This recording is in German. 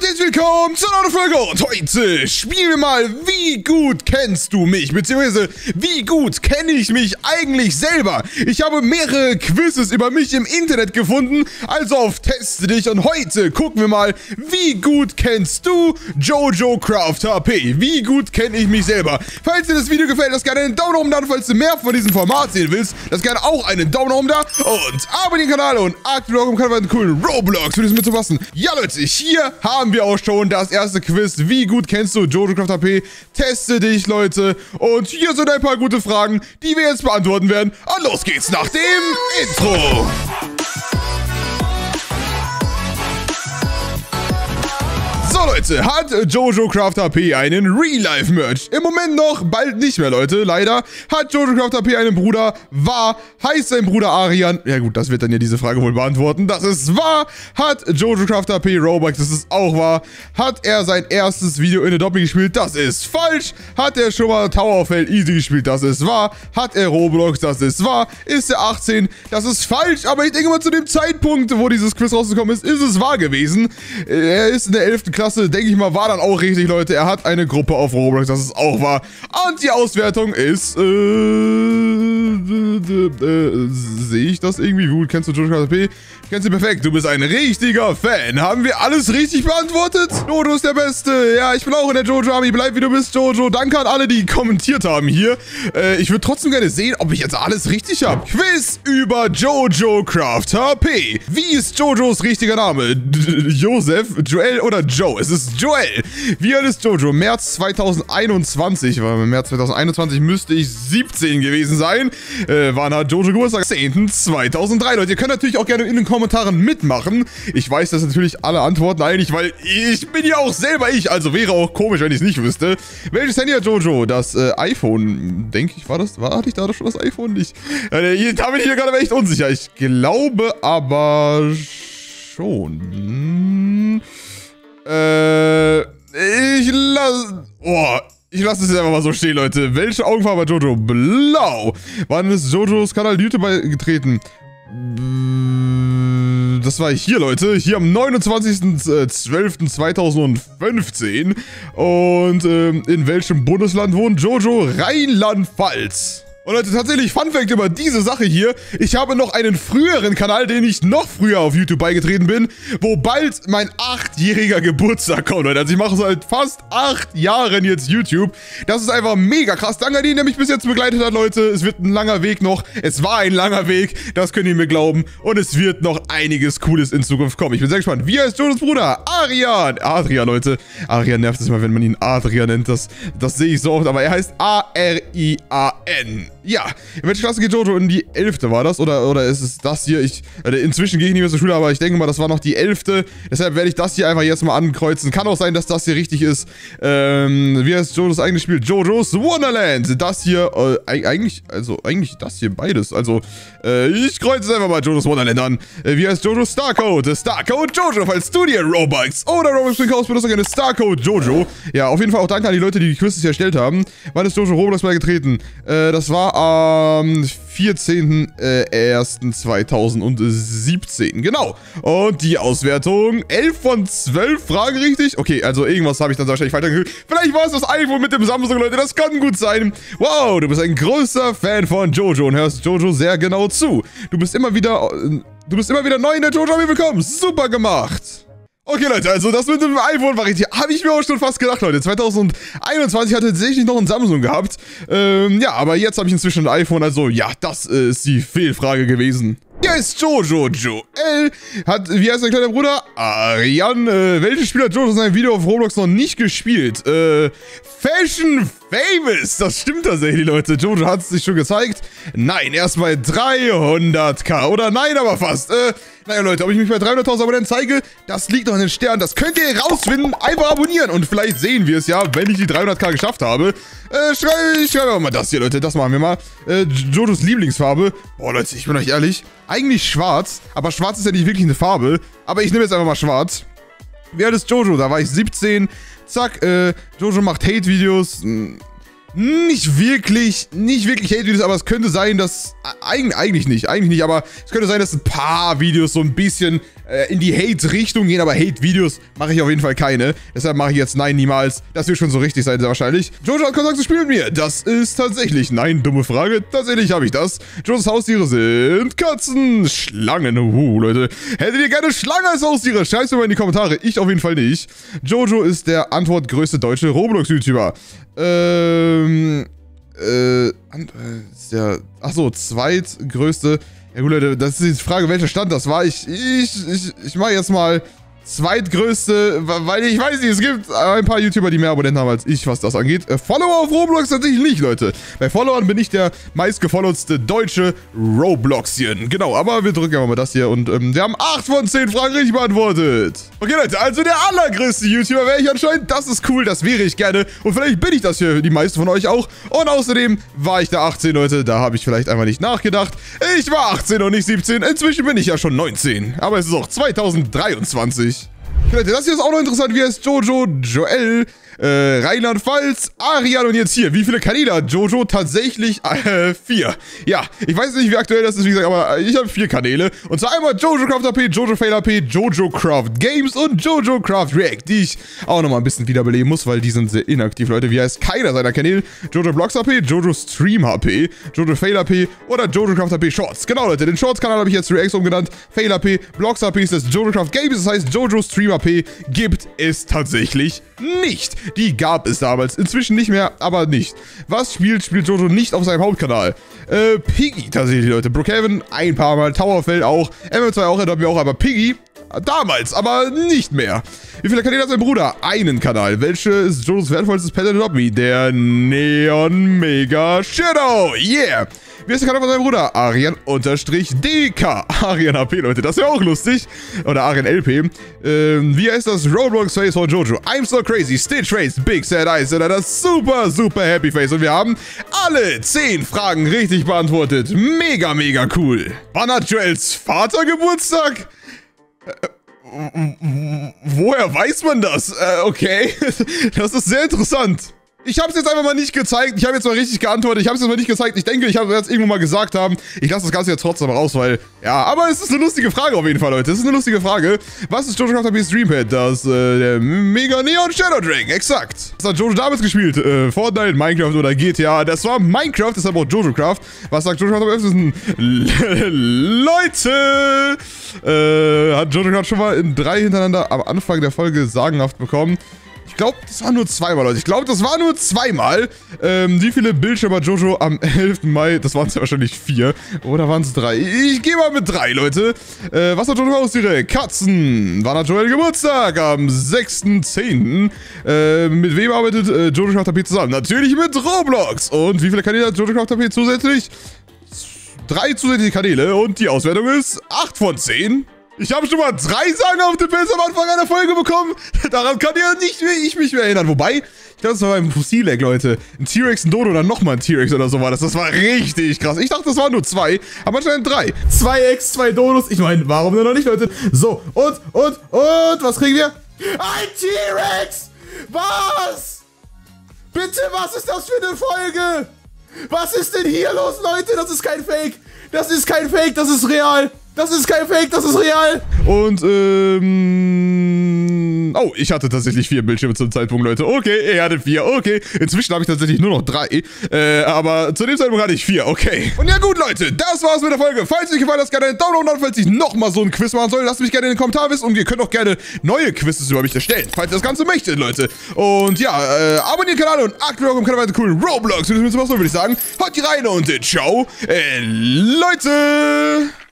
herzlich willkommen zu einer neuen Folge und heute spielen wir mal Wie gut kennst du mich? Beziehungsweise wie gut kenne ich mich eigentlich selber? Ich habe mehrere Quizzes über mich im Internet gefunden, also auf Teste dich und heute gucken wir mal, wie gut kennst du Jojo Craft HP? Wie gut kenne ich mich selber? Falls dir das Video gefällt, lass gerne einen Daumen nach oben da und falls du mehr von diesem Format sehen willst, lass gerne auch einen Daumen nach oben da und abonniere den Kanal und aktiviere auch im Kanal einen coolen Roblox, für das mitzufassen. Ja Leute, hier haben wir auch schon das erste Quiz. Wie gut kennst du Jojo Craft HP? Teste dich, Leute. Und hier sind ein paar gute Fragen, die wir jetzt beantworten werden. Und los geht's nach dem Intro. So Leute, hat Jojo Craft HP einen Real-Life-Merch? Im Moment noch, bald nicht mehr, Leute, leider. Hat Jojo Craft HP einen Bruder? Wahr. Heißt sein Bruder Arian? Ja gut, das wird dann ja diese Frage wohl beantworten. Das ist wahr. Hat Jojo Craft HP Robux? Das ist auch wahr. Hat er sein erstes Video in Adobe gespielt? Das ist falsch. Hat er schon mal Tower of Hell Easy gespielt? Das ist wahr. Hat er Roblox? Das ist wahr. Ist er 18? Das ist falsch, aber ich denke mal zu dem Zeitpunkt, wo dieses Quiz rausgekommen ist es wahr gewesen. Er ist in der 11. Klasse, denke ich mal, war dann auch richtig, Leute. Er hat eine Gruppe auf Roblox, das ist auch wahr. Und die Auswertung ist, sehe ich das irgendwie? Wie gut kennst du Jojo Craft HP? Kennst du perfekt, du bist ein richtiger Fan. Haben wir alles richtig beantwortet? Jojo ist der Beste. Ja, ich bin auch in der Jojo Army. Bleib wie du bist, Jojo. Danke an alle, die kommentiert haben hier. Ich würde trotzdem gerne sehen, ob ich jetzt alles richtig habe. Quiz über Jojo Craft HP. Wie ist Jojos richtiger Name? Joseph, Joel oder Joe? Es ist Joel. Wie alt ist Jojo? März 2021. Weil im März 2021 müsste ich 17 gewesen sein. Wann hat Jojo Geburtstag? 10.2003. Leute, ihr könnt natürlich auch gerne in den Kommentaren mitmachen. Ich weiß das natürlich alle Antworten eigentlich, weil ich bin ja auch selber ich. Also wäre auch komisch, wenn ich es nicht wüsste. Welches Handy hat Jojo? Das iPhone, denke ich, war das? Hatte ich da schon das iPhone nicht? Da bin ich hier gerade echt unsicher. Ich glaube aber schon. Ich lasse es jetzt einfach mal so stehen, Leute. Welche Augenfarbe hat Jojo? Blau. Wann ist Jojos Kanal YouTube beigetreten? Das war hier, Leute. Hier am 29.12.2015. Und in welchem Bundesland wohnt Jojo? Rheinland-Pfalz. Und Leute, tatsächlich, Fun Fact über diese Sache hier. Ich habe noch einen früheren Kanal, den ich noch früher auf YouTube beigetreten bin, wo bald mein 8-jähriger Geburtstag kommt, Leute. Also ich mache seit fast 8 Jahren jetzt YouTube. Das ist einfach mega krass. Danke an den, der mich bis jetzt begleitet hat, Leute. Es wird ein langer Weg noch. Es war ein langer Weg, das könnt ihr mir glauben. Und es wird noch einiges Cooles in Zukunft kommen. Ich bin sehr gespannt. Wie heißt Jojos Bruder? Arian. Adrian, Leute. Arian nervt es immer, wenn man ihn Adrian nennt. Das sehe ich so oft. Aber er heißt A-R-I-A-N. Ja, in welche Klasse geht Jojo? In die 11. war das? Oder ist es das hier? Inzwischen gehe ich nicht mehr zur Schule, aber ich denke mal, das war noch die 11. Deshalb werde ich das hier einfach jetzt mal ankreuzen. Kann auch sein, dass das hier richtig ist. Wie heißt Jojos eigenes Spiel? Jojo's Wonderland. Das hier, eigentlich das hier beides. Also, ich kreuze einfach mal Jojo's Wonderland an. Wie heißt Jojo's Starcode? Starcode Jojo, falls du dir Robux oder Robux kaufst, benutzt gerne Starcode Jojo. Ja, auf jeden Fall auch danke an die Leute, die die Quizzes erstellt haben. Wann ist Jojo Roblox beigetreten? Das war am 14.01.2017. Genau. Und die Auswertung, 11 von 12 Fragen richtig. Okay, also irgendwas habe ich dann wahrscheinlich falsch angehört. Vielleicht war es das iPhone mit dem Samsung, Leute. Das kann gut sein. Wow, du bist ein größer Fan von Jojo und hörst Jojo sehr genau zu. Du bist immer wieder neu in der Jojo Army willkommen. Super gemacht. Okay, Leute, also das mit dem iPhone war richtig, habe ich mir auch schon fast gedacht, Leute. 2021 hatte tatsächlich noch ein Samsung gehabt. Ja, aber jetzt habe ich inzwischen ein iPhone, also ja, das ist die Fehlfrage gewesen. Hier ist Jojo. Joel wie heißt der kleine Bruder? Arian. Welches Spiel hat Jojo in seinem Video auf Roblox noch nicht gespielt? Fashion Famous. Das stimmt tatsächlich, Leute. Jojo hat es sich schon gezeigt. Nein, erst bei 300.000. Oder nein, aber fast. Naja, Leute, ob ich mich bei 300.000 Abonnenten zeige, das liegt noch in den Sternen. Das könnt ihr rausfinden. Einfach abonnieren. Und vielleicht sehen wir es ja, wenn ich die 300.000 geschafft habe. Ich schreibe mal das hier, Leute. Das machen wir mal. Jojos Lieblingsfarbe. Boah, Leute, ich bin euch ehrlich. Eigentlich schwarz. Aber schwarz ist ja nicht wirklich eine Farbe. Aber ich nehme jetzt einfach mal schwarz. Wie alt ist Jojo? Da war ich 17. Zack, Jojo macht Hate-Videos. Nicht wirklich Hate-Videos, aber es könnte sein, dass... Eigentlich nicht, aber es könnte sein, dass ein paar Videos so ein bisschen in die Hate-Richtung gehen, aber Hate-Videos mache ich auf jeden Fall keine. Deshalb mache ich jetzt nein, niemals. Das wird schon so richtig sein, sehr wahrscheinlich. Jojo hat Kontakt zu spielen mit mir. Das ist tatsächlich, nein, dumme Frage. Tatsächlich habe ich das. Jojos Haustiere sind Katzen, Schlangen. Leute. Hättet ihr gerne Schlangen als Haustiere? Schreibt es mir mal in die Kommentare. Ich auf jeden Fall nicht. Jojo ist der antwortgrößte deutsche Roblox-YouTuber. Achso, zweitgrößte. Ja gut, Leute, das ist die Frage, welcher Stand das war. Ich mache jetzt mal zweitgrößte, weil ich weiß nicht, es gibt ein paar YouTuber, die mehr Abonnenten haben als ich, was das angeht. Follower auf Roblox tatsächlich nicht, Leute. Bei Followern bin ich der meistgefollowtste deutsche Robloxien. Genau, aber wir drücken einfach mal das hier und wir haben 8 von 10 Fragen richtig beantwortet. Okay, Leute, also der allergrößte YouTuber wäre ich anscheinend. Das ist cool, das wäre ich gerne. Und vielleicht bin ich das für die meisten von euch auch. Und außerdem war ich da 18, Leute. Da habe ich vielleicht einfach nicht nachgedacht. Ich war 18 und nicht 17. Inzwischen bin ich ja schon 19. Aber es ist auch 2023. Leute, das hier ist auch noch interessant. Wie heißt Jojo, Joel, Rheinland-Pfalz, Arian und jetzt hier. Wie viele Kanäle hat Jojo? Tatsächlich 4. Ja, ich weiß nicht, wie aktuell das ist, wie gesagt, aber ich habe 4 Kanäle. Und zwar einmal Jojo Craft AP, Jojo Fail AP, Jojo Craft Games und Jojo Craft React, die ich auch nochmal ein bisschen wiederbeleben muss, weil die sind sehr inaktiv, Leute. Wie heißt keiner seiner Kanäle? Jojo Vlogs AP, Jojo Stream AP, Jojo Fail AP oder Jojo Craft AP Shorts. Genau, Leute, den Shorts-Kanal habe ich jetzt Reacts umgenannt. Fail AP, Vlogs AP ist das Jojo Craft Games, das heißt Jojo Stream AP gibt es tatsächlich nicht. Die gab es damals. Inzwischen nicht mehr, aber nicht. Was spielt Jojo nicht auf seinem Hauptkanal? Piggy tatsächlich, Leute. Brookhaven ein paar Mal, Towerfell auch, ML2 auch, Adobe auch, aber Piggy damals, aber nicht mehr. Wie viele Kanäle hat sein Bruder? Einen Kanal. Welche ist Jojos wertvollstes Pet in Adobe? Der Neon Mega Shadow. Yeah! Wie ist der Kanal von seinem Bruder? Arian_DK. Arian AP, Leute, das wäre auch lustig. Oder Arian LP. Wie heißt das Roblox Face von Jojo? I'm so crazy, Stitch Face, Big Sad Eyes oder das super, super Happy Face. Und wir haben alle 10 Fragen richtig beantwortet. Mega, mega cool. Wann hat Joels Vater Geburtstag? Woher weiß man das? Okay, das ist sehr interessant. Ich habe es jetzt einfach mal nicht gezeigt. Ich habe jetzt mal richtig geantwortet. Ich habe es jetzt mal nicht gezeigt. Ich denke, ich habe es jetzt irgendwo mal gesagt haben. Ich lasse das Ganze jetzt trotzdem raus, weil... Ja, aber es ist eine lustige Frage auf jeden Fall, Leute. Es ist eine lustige Frage. Was ist Jojo Craft AP's Dreampad? Das, der Mega Neon Shadow Dragon. Exakt. Was hat Jojo damals gespielt? Fortnite, Minecraft oder GTA? Das war Minecraft, deshalb auch Jojo Craft. Was sagt Jojo Craft am öftesten? Leute! Hat Jojo Craft schon mal in 3 hintereinander am Anfang der Folge sagenhaft bekommen? Ich glaube, das war nur 2-mal, Leute. Ich glaube, das war nur 2-mal. Wie viele Bildschirme hat Jojo am 11. Mai? Das waren es ja wahrscheinlich 4. Oder waren es 3? Ich gehe mal mit 3, Leute. Was hat Jojo Haustiere? Katzen. Wann hat Joel Geburtstag? Am 6.10. Mit wem arbeitet Jojo Craft AP zusammen? Natürlich mit Roblox. Und wie viele Kanäle hat Jojo Craft AP zusätzlich? 3 zusätzliche Kanäle. Und die Auswertung ist 8 von 10. Ich habe schon mal 3 Sagen auf den Pilz am Anfang einer Folge bekommen. Daran kann ja nicht ich mich mehr erinnern. Wobei, ich glaube, das war beim Fossil-Egg, Leute. Ein T-Rex, ein Dodo oder nochmal ein T-Rex oder so war das. Das war richtig krass. Ich dachte, das waren nur 2, aber anscheinend 3. 2 Eggs, 2 Dodos. Ich meine, warum denn noch nicht, Leute? So, und, was kriegen wir? Ein T-Rex! Was? Bitte, was ist das für eine Folge? Was ist denn hier los, Leute? Das ist kein Fake. Das ist kein Fake, das ist real. Das ist kein Fake, das ist real. Und, oh, ich hatte tatsächlich 4 Bildschirme zum Zeitpunkt, Leute. Okay, er hatte 4, okay. Inzwischen habe ich tatsächlich nur noch 3. Aber zu dem Zeitpunkt hatte ich 4, okay. Und ja gut, Leute, das war's mit der Folge. Falls euch gefallen hat, gerne einen Daumen nach unten. Falls ich nochmal so ein Quiz machen soll, lasst mich gerne in den Kommentaren wissen. Und ihr könnt auch gerne neue Quizzes über mich erstellen, falls ihr das Ganze möchtet, Leute. Und ja, abonniert den Kanal und aktiviert auch im Kanal weiter coolen Roblox. Und das würde ich sagen, haut die rein und ciao, Leute.